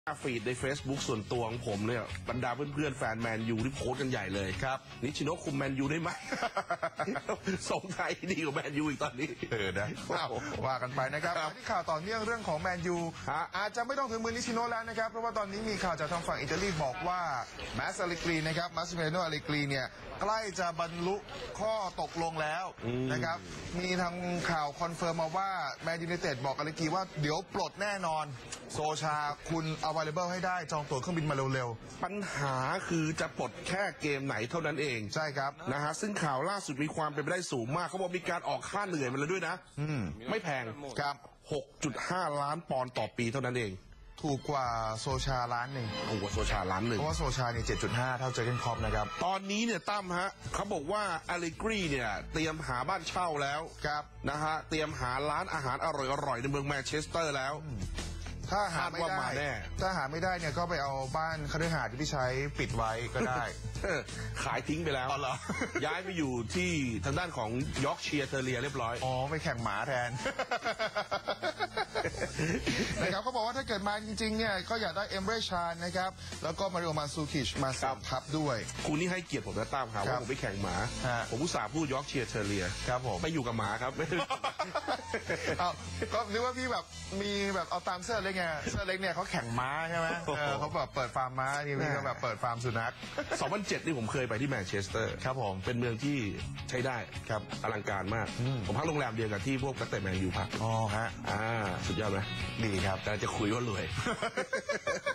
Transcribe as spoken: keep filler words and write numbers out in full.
ฟีดใน Facebook ส่วนตัวของผมเนี่ยบรรดาเพื่อนๆแฟนแมนยูที่โพสกันใหญ่เลยครับนิชิโนะคุมแมนยูได้ไหม ส่งไทยดีกว่าแมนยูอีกตอนนี้เออนะว่ากันไปนะครับที่ข่าวต่อเนื่องเรื่องของแมนยูอาจจะไม่ต้องถึงมือนิชิโนะแล้วนะครับเพราะว่าตอนนี้มีข่าวจากทางฝั่งอิตาลีบอกว่าแมสอาริกรีนะครับมาสซิเมโนอาริกรีเนี่ยใกล้จะบรรลุข้อตกลงแล้วนะครับมีทางข่าวคอนเฟิร์มมาว่าแมนยูไนเต็ดบอกอาริกรีว่าเดี๋ยวปลดแน่นอนโซชาคุณ available ให้ได้จองตั๋วเครื่องบินมาเร็วๆปัญหาคือจะปลดแค่เกมไหนเท่านั้นเองใช่ครับนะฮะซึ่งข่าวล่าสุดมีความเป็นไปได้สูงมากเขาบอกมีการออกค่าเหนื่อยมาแล้วด้วยนะอืมไม่แพงครับหกจุดห้า ล้านปอนด์ต่อปีเท่านั้นเองถูกกว่าโซชาล้านหนึ่งถูกกว่าโซชาล้านหนึ่งเพราะว่าโซชาเนี่ย เจ็ดจุดห้า เท่าเจอร์เกนคล็อปนะครับตอนนี้เนี่ยตั้มฮะเขาบอกว่าอาริกรีเนี่ยเตรียมหาบ้านเช่าแล้วครับนะฮะเตรียมหาร้านอาหารอร่อยๆในเมืองแมนเชสเตอร์แล้วถ้าหาไม่ได้ถ้าหาไม่ได้เนี่ยก็ไปเอาบ้านคฤหาสน์ที่พี่ใช้ปิดไว้ก็ได้ขายทิ้งไปแล้วย้ายไปอยู่ที่ทางด้านของยอร์กเชียร์เทอร์เรียเรียบร้อยอ๋อไปแข่งหมาแทนนะครับเขาบอกว่าถ้าเกิดมาจริงๆเนี่ยก็อยากได้เอมเบรชานนะครับแล้วก็มาริโอมาซูคิชมาสับทับด้วยคุณนี่ให้เกียรติผมนะตั้มครับว่าผมไปแข่งหมาผมอุตส่าห์พูดยอร์กเชียร์เทอร์เรียครับผมไปอยู่กับหมาครับเอาก็นึกว่าพี่แบบมีแบบเอาตามเสื้อเล็กไงเสื้อเล็กเนี่ยเขาแข่งม้าใช่ไหมเขาแบบเปิดฟาร์มม้านี่พี่ก็แบบเปิดฟาร์มสุนัขสองพันเจ็ดนี่ผมเคยไปที่แมนเชสเตอร์ครับผมเป็นเมืองที่ใช้ได้ครับอลังการมากผมพักโรงแรมเดียวกับที่พวกนักเตะแมนยูพักอ๋อฮะอ่าสุดยอดไหมดีครับแต่จะคุยว่ารวย